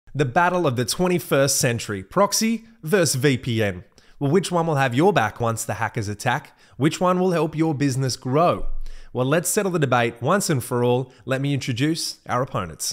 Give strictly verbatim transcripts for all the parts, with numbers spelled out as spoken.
The battle of the twenty-first century, proxy versus V P N. Well, which one will have your back once the hackers attack? Which one will help your business grow? Well, let's settle the debate once and for all. Let me introduce our opponents.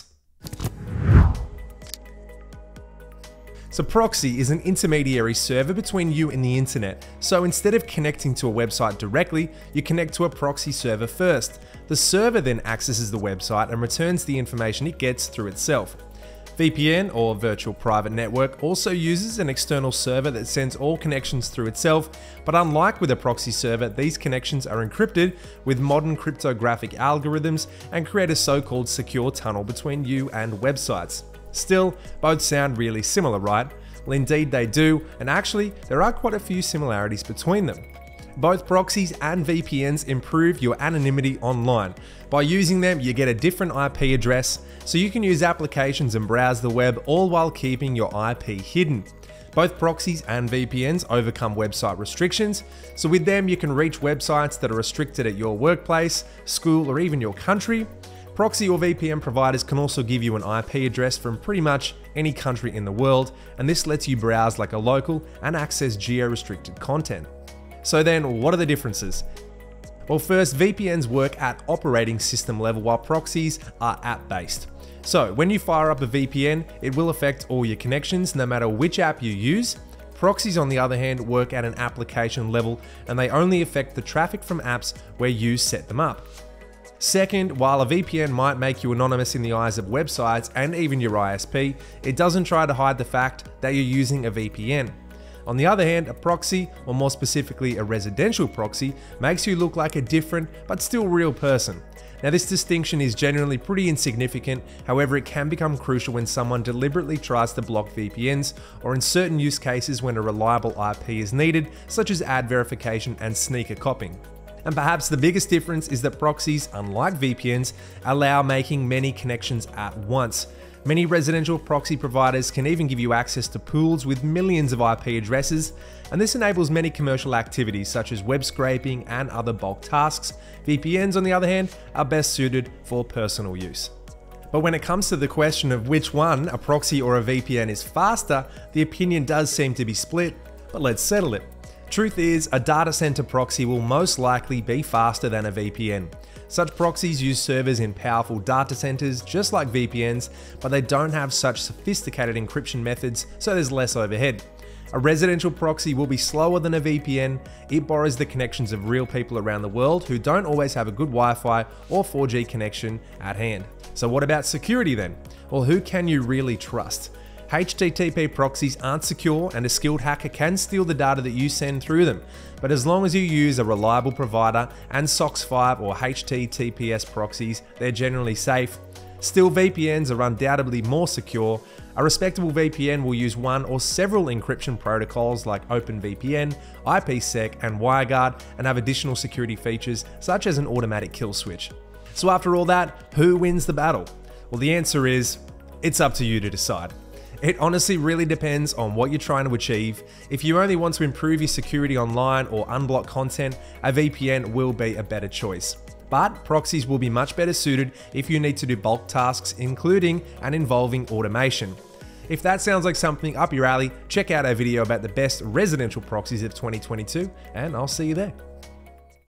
So proxy is an intermediary server between you and the internet. So instead of connecting to a website directly, you connect to a proxy server first. The server then accesses the website and returns the information it gets through itself. V P N, or Virtual Private Network, also uses an external server that sends all connections through itself, but unlike with a proxy server, these connections are encrypted with modern cryptographic algorithms and create a so-called secure tunnel between you and websites. Still, both sound really similar, right? Well, indeed they do, and actually, there are quite a few similarities between them. Both proxies and V P Ns improve your anonymity online. By using them, you get a different I P address, so you can use applications and browse the web, all while keeping your I P hidden. Both proxies and V P Ns overcome website restrictions, so with them you can reach websites that are restricted at your workplace, school, or even your country. Proxy or V P N providers can also give you an I P address from pretty much any country in the world, and this lets you browse like a local and access geo-restricted content. So then, what are the differences? Well, first, V P Ns work at operating system level while proxies are app-based. So when you fire up a V P N, it will affect all your connections no matter which app you use. Proxies, on the other hand, work at an application level and they only affect the traffic from apps where you set them up. Second, while a V P N might make you anonymous in the eyes of websites and even your I S P, it doesn't try to hide the fact that you're using a V P N. On the other hand, a proxy, or more specifically a residential proxy, makes you look like a different but still real person. Now, this distinction is generally pretty insignificant, however it can become crucial when someone deliberately tries to block V P Ns, or in certain use cases when a reliable I P is needed, such as ad verification and sneaker copying. And perhaps the biggest difference is that proxies, unlike V P Ns, allow making many connections at once. Many residential proxy providers can even give you access to pools with millions of I P addresses, and this enables many commercial activities such as web scraping and other bulk tasks. V P Ns, on the other hand, are best suited for personal use. But when it comes to the question of which one, a proxy or a V P N, is faster, the opinion does seem to be split, but let's settle it. Truth is, a data center proxy will most likely be faster than a V P N. Such proxies use servers in powerful data centers just like V P Ns, but they don't have such sophisticated encryption methods, so there's less overhead. A residential proxy will be slower than a V P N. It borrows the connections of real people around the world who don't always have a good Wi-Fi or four G connection at hand. So what about security then? Well, who can you really trust? H T T P proxies aren't secure and a skilled hacker can steal the data that you send through them. But as long as you use a reliable provider and S O C S five or H T T P S proxies, they're generally safe. Still, V P Ns are undoubtedly more secure. A respectable V P N will use one or several encryption protocols like OpenVPN, I P sec, and WireGuard, and have additional security features such as an automatic kill switch. So after all that, who wins the battle? Well, the answer is, it's up to you to decide. It honestly really depends on what you're trying to achieve. If you only want to improve your security online or unblock content, a V P N will be a better choice. But proxies will be much better suited if you need to do bulk tasks, including and involving automation. If that sounds like something up your alley, check out our video about the best residential proxies of twenty twenty-two, and I'll see you there.